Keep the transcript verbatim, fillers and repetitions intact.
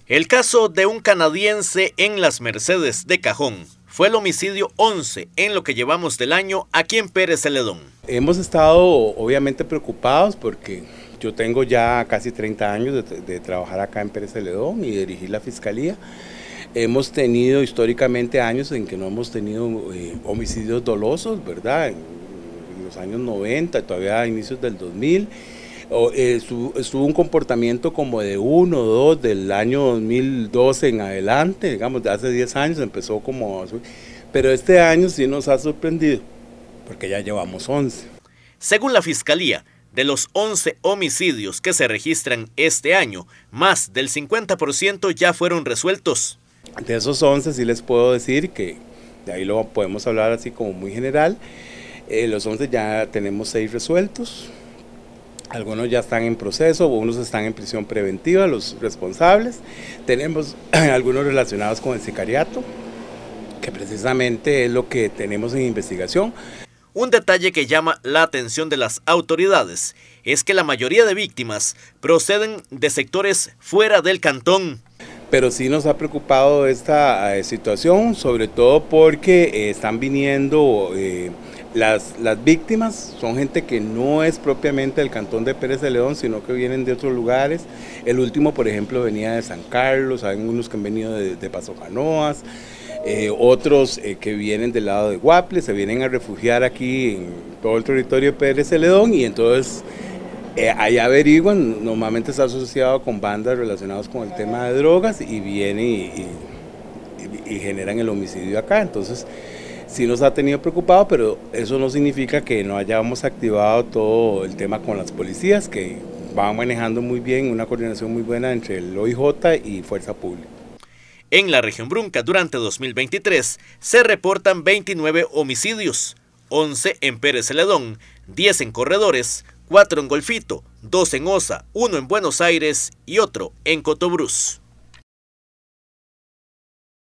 El caso de un canadiense en Las Mercedes de Cajón fue el homicidio once en lo que llevamos del año aquí en Pérez Celedón. Hemos estado obviamente preocupados porque yo tengo ya casi treinta años de, de trabajar acá en Pérez Celedón y dirigir la fiscalía. Hemos tenido históricamente años en que no hemos tenido eh, homicidios dolosos, ¿verdad? En, en los años noventa, todavía a inicios del dos mil. O, eh, estuvo, estuvo un comportamiento como de uno o dos del año dos mil doce en adelante, digamos de hace diez años empezó como, pero este año sí nos ha sorprendido porque ya llevamos once. Según la Fiscalía, de los once homicidios que se registran este año, más del cincuenta por ciento ya fueron resueltos. De esos once sí les puedo decir que, de ahí lo podemos hablar así como muy general, eh, los once ya tenemos seis resueltos. Algunos ya están en proceso, unos están en prisión preventiva, los responsables. Tenemos algunos relacionados con el sicariato, que precisamente es lo que tenemos en investigación. Un detalle que llama la atención de las autoridades es que la mayoría de víctimas proceden de sectores fuera del cantón. Pero sí nos ha preocupado esta eh, situación, sobre todo porque eh, están viniendo... Eh, Las, las víctimas son gente que no es propiamente del cantón de Pérez Celedón, sino que vienen de otros lugares. El último, por ejemplo, venía de San Carlos, hay unos que han venido de, de Paso Canoas, eh, otros eh, que vienen del lado de Guaple, se vienen a refugiar aquí en todo el territorio de Pérez Celedón y entonces eh, ahí averiguan, normalmente está asociado con bandas relacionadas con el tema de drogas y vienen y, y, y, y generan el homicidio acá. Entonces, sí nos ha tenido preocupado, pero eso no significa que no hayamos activado todo el tema con las policías, que van manejando muy bien, una coordinación muy buena entre el O I J y Fuerza Pública. En la región Brunca, durante dos mil veintitrés, se reportan veintinueve homicidios, once en Pérez Celedón, diez en Corredores, cuatro en Golfito, dos en Osa, uno en Buenos Aires y otro en Cotobruz.